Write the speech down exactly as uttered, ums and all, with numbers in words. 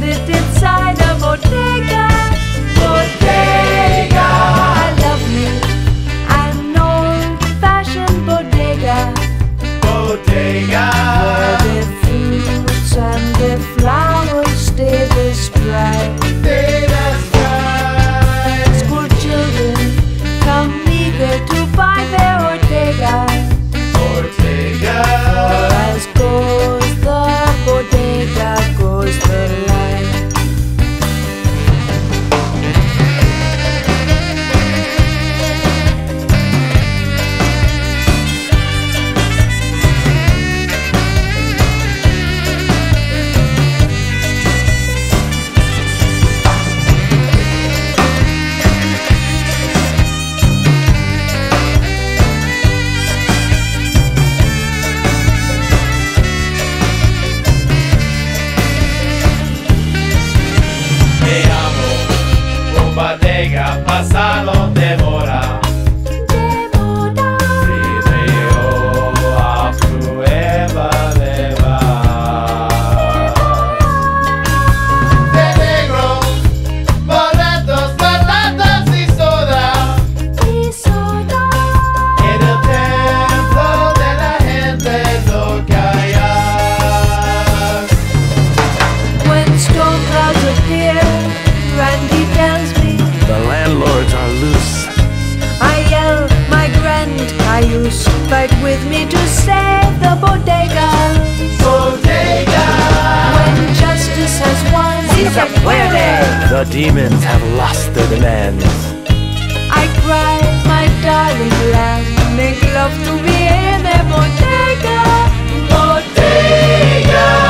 sit inside a bodega. Bodega, I love me an old-fashioned bodega. Bodega, where the fruits and the flowers stay this bright. stay that's right. School children come eager to find their bodega. Bodega, For as goes the bodega, goes the light. te amo. Un bodega pasado demora. Si río a prueba de vas. De negro, boletos, patatas y soda. En el templo de la gente lo que hallas. When storm clouds appear and he tells me, The landlords are loose. I yell, my grand cayuse, fight with me to save the bodega. Bodega, When justice has won, Si se puede! The demons have lost their demands. I cry, my darling lamb, make love to me in a bodega. Bodega.